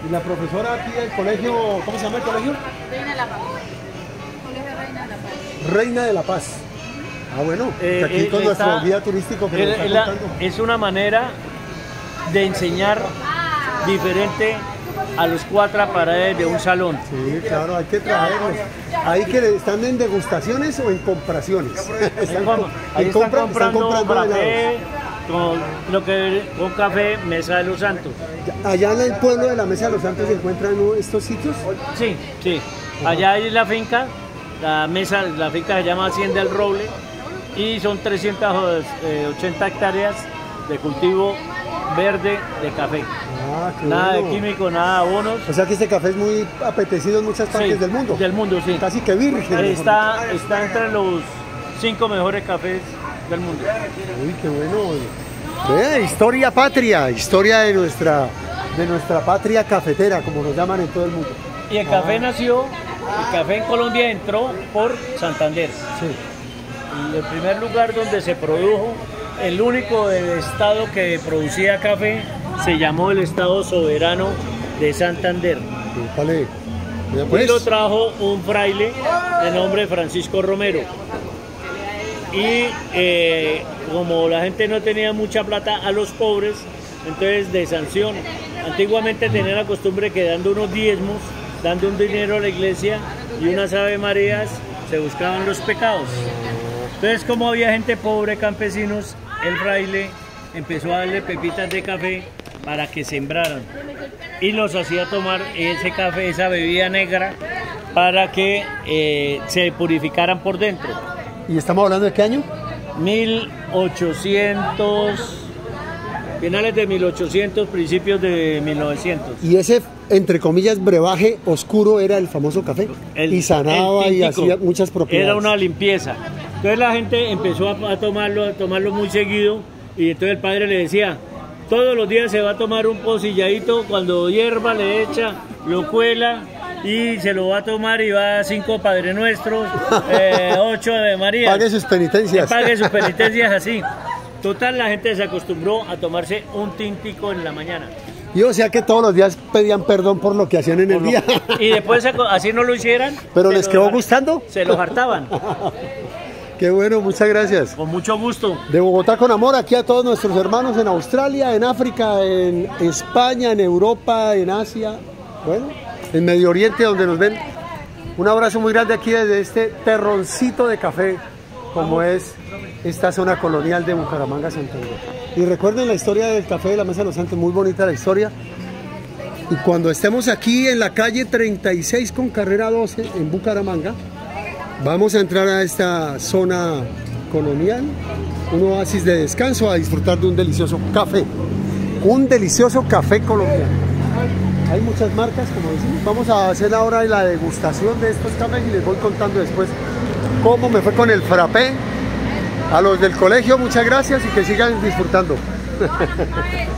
Y la profesora aquí del colegio, ¿cómo se llama el colegio? Reina de la Paz. Colegio Reina de la Paz. Reina de la Paz. Ah, bueno, que aquí con nuestro guía turístico que nos está contando. Es una manera de enseñar diferente a los 4 paredes de un salón. Sí, claro, hay que traerlos. Ahí que están en degustaciones o en compraciones. Ahí están comprando café, con café Mesa de los Santos. Allá en el pueblo de la Mesa de los Santos se encuentran estos sitios. Sí, sí. Allá hay la finca, la finca se llama Hacienda El Roble y son 380 hectáreas de cultivo verde de café. Ah, nada bueno. de químico, nada de abonos. O sea que este café es muy apetecido en muchas partes del mundo. Del mundo, sí. Casi que virgen. Está entre los 5 mejores cafés del mundo. Uy, qué bueno. Vea, historia patria, historia de nuestra patria cafetera, como nos llaman en todo el mundo. Y el café nació, el café en Colombia entró por Santander. Sí. Y el primer lugar donde se produjo, el único del estado que producía café, se llamó el Estado Soberano de Santander. Vale. Pues. Y lo trajo un fraile de nombre Francisco Romero. Y como la gente no tenía mucha plata a los pobres, entonces de sanción. Antiguamente tenían la costumbre que dando unos diezmos, dando un dinero a la iglesia y unas Ave Marías, se buscaban los pecados. Entonces, como había gente pobre, campesinos, el fraile empezó a darle pepitas de café para que sembraran y los hacía tomar ese café, esa bebida negra, para que se purificaran por dentro. ¿Y estamos hablando de qué año? 1800, finales de 1800, principios de 1900. Y ese, entre comillas, brebaje oscuro era el famoso café. Y sanaba y hacía muchas propiedades. Era una limpieza. Entonces la gente empezó a tomarlo muy seguido, y entonces el padre le decía, todos los días se va a tomar un pocilladito, cuando hierva le echa, lo cuela y se lo va a tomar y va a 5 Padre Nuestros, 8 Ave María. Pague sus penitencias. Pague sus penitencias así. Total, la gente se acostumbró a tomarse un tintico en la mañana. Y o sea que todos los días pedían perdón por lo que hacían en el día. Y después así no lo hicieran. ¿Pero les quedó gustando? Se los hartaban. Qué bueno, muchas gracias. Con mucho gusto. De Bogotá con amor, aquí a todos nuestros hermanos en Australia, en África, en España, en Europa, en Asia, bueno, en Medio Oriente, donde nos ven. Un abrazo muy grande aquí desde este terroncito de café, como es esta zona colonial de Bucaramanga, Santander. Y recuerden la historia del café de la Mesa de los Santos, muy bonita la historia. Y cuando estemos aquí en la calle 36 con carrera 12 en Bucaramanga, vamos a entrar a esta zona colonial, un oasis de descanso, a disfrutar de un delicioso café. Un delicioso café colombiano. Hay muchas marcas, como decimos. Vamos a hacer ahora la degustación de estos cafés y les voy contando después cómo me fue con el frappé. A los del colegio, muchas gracias y que sigan disfrutando.